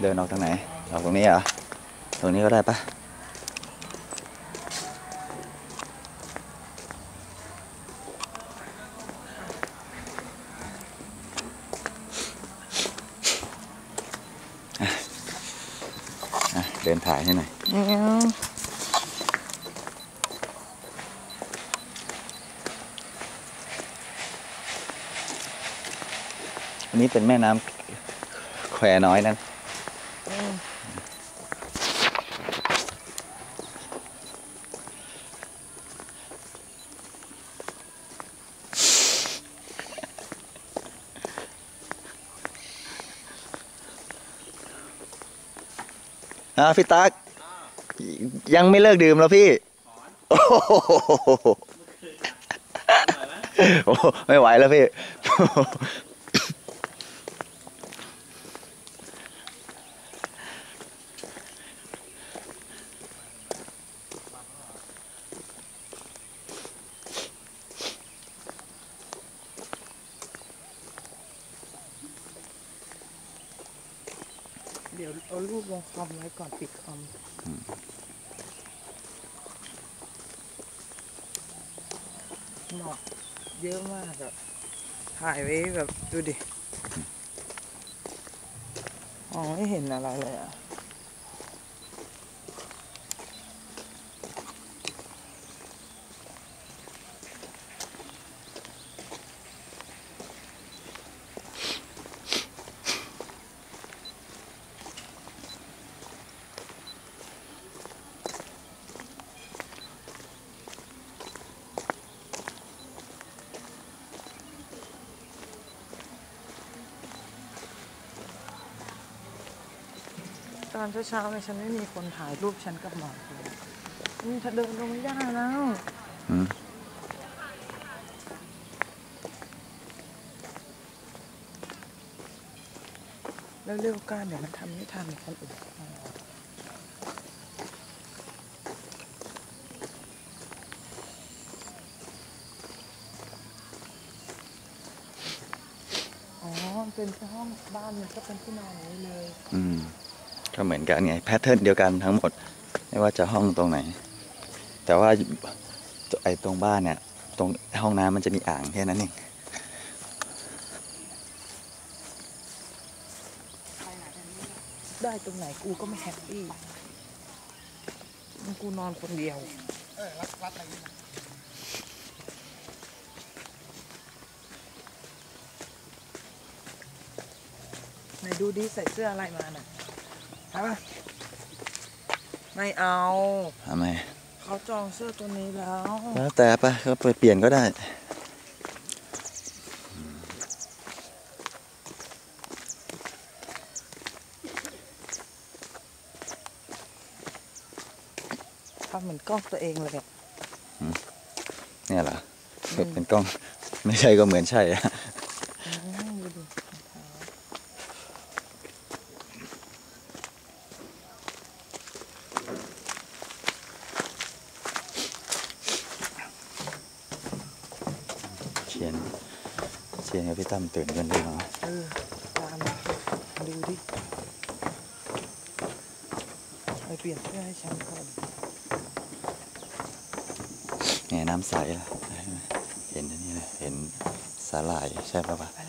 เดินออกทางไหนออกตรงนี้เหรอตรงนี้ก็ได้ปะเดินถ่ายให้หน่อยอันนี้เป็นแม่น้ำแควน้อยนั่นพี่ตั๊กยังไม่เลิกดื่มแล้วพี่โอ้โหไม่ไหวแล้วพี่เดี๋ยวเอารูปลงคอมไว้ก่อนปิดคอมหมอกเยอะมากอะถ่ายไว้แบบดูดิมองไม่เห็นอะไรเลยอะตอนเช้าๆเนี่ยฉันไม่มีคนถ่ายรูปฉันกับหมอกเลยนี่ถ้าเดินลงไม่ได้แล้วแล้วเร็วกันเดี๋ยวมันทำไม่ทันคนอื่นอ๋อเป็นห้องบ้านมันก็เป็นที่นอนนี้เลยก็เหมือนกันไงแพทเทิร์นเดียวกันทั้งหมดไม่ว่าจะห้องตรงไหนแต่ว่าไอ้ตรงบ้านเนี่ยตรงห้องน้ำมันจะมีอ่างแค่นั้นเองได้ตรงไหนกูก็ไม่แฮปปี้กูนอนคนเดียวไหนดูดิใส่เสื้ออะไรมาน่ะฮะไม่เอาทำไมเขาจองเสื้อตัวนี้แล้วแต่ปะก็เปลี่ยนก็ได้ทำเหมือนกล้องตัวเองเลยเนี่ยเหรอเป็นกล้องไม่ใช่ก็เหมือนใช่อะเชียนกับพี่ตั้มตื่นกันดีมั้ยตามดูดิไปเปลี่ยนเสื้อให้ฉันก่อนเนี่ยน้ำใสล่ะเห็นนี่เลยเห็นสาหร่ายใช่ป่ะ